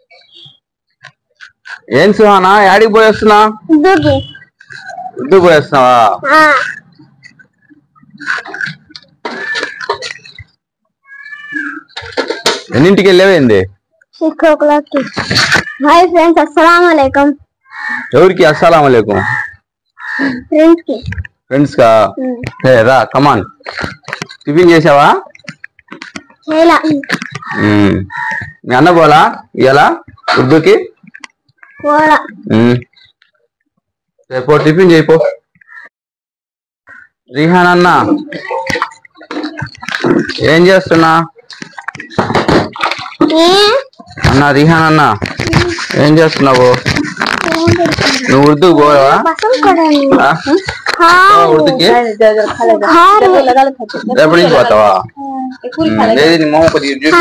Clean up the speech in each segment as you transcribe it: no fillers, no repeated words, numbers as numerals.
ఏం సుహానా యాడికి పోయేస్తున్నా? ఉద్దు పోయేస్తున్నావా? ఎన్నింటికి వెళ్ళేవేంది? 6 o'clock. హాయ్ ఫ్రెండ్స్, అస్సలాము అలైకుం. ఎవరికి అస్సలాము అలైకుం? ఫ్రెండ్స్ కా? రా కమాన్. టిఫిన్ చేసావా? మీ అన్న పోలా ఇవాళ ఉర్దూకి? రేపు టిఫిన్ చేయిపో. రిహాన్ అన్న ఏం చేస్తున్నా? అన్న రిహాన్ అన్న ఏం చేస్తున్నావు? నువ్వు ఉర్దూకి పోవా? ఉర్దూకి రేపటి నుంచి పోతావా? లేదు నీ మొహం కొద్దిగా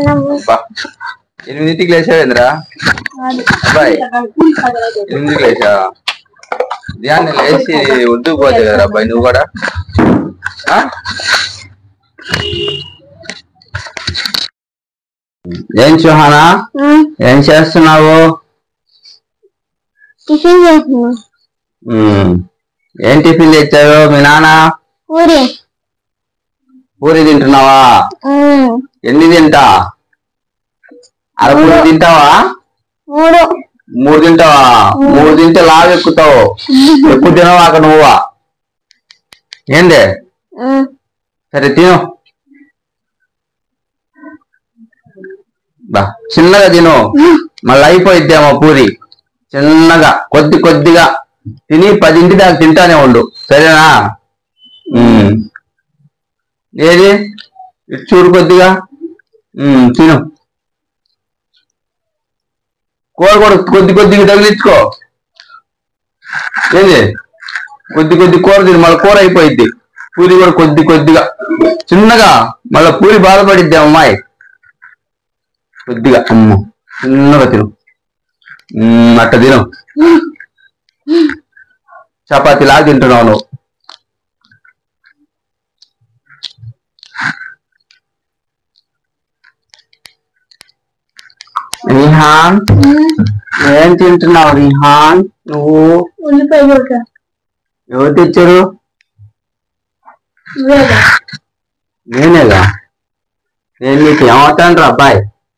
8ంటికి లేచావేంద్రా అబ్బాయి? 8ంటికి లేచా? ధ్యాన్ని లేచి ఉర్దూకి పోతే కదా అబ్బాయి నువ్వు కూడా? ఏం సుహానా ఏం చేస్తున్నావు? ఏం టిఫిన్ తెచ్చావు మీ నాన్న? పూరి తింటున్నావా? ఎన్ని తింటా? అరపూరి తింటావా? 3 తింటావా? 3 తింటే లావు ఎక్కుతావు. ఎక్కువ తినవా అక్కడ నువ్వా? ఏంది? సరే తిను. బా చిన్నగా తిను, మళ్ళీ అయిపోయిద్దేమో పూరి. చిన్నగా కొద్దిగా తిని 10ంటి దాకా తింటానే ఉండు, సరేనా? ఏది ఇటు చూడు కొద్దిగా తిను. కూర కూడా కొద్దిగా తగిలించుకో. ఏంది కొద్ది కూర తిను, మళ్ళీ కూర అయిపోయిద్ది. పూరి కూడా కొద్దిగా చిన్నగా, మళ్ళీ పూరి బాధపడిద్ది అమ్మాయి. కొద్దిగా చిన్నగా తిను. అట్ట తిను. చపాతీ లాగా తింటున్నావు నువ్వు. రిహాన్ ఏం తింటున్నావు రిహాన్ నువ్వు? ఎవరు తెచ్చారు? నేనేగా. నేను నీకు ఏమవుతాను రా అబ్బాయి?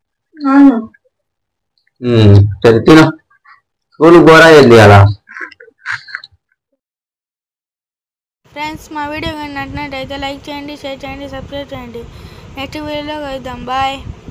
సరే తిను. స్కూల్ పోరా ఏంది అలా? ఫ్రెండ్స్, మా వీడియో కానీ నచ్చినట్టయితే లైక్ చేయండి, షేర్ చేయండి, సబ్స్క్రైబ్ చేయండి. నెక్స్ట్ వీడియోలో కలుద్దాం. బాయ్.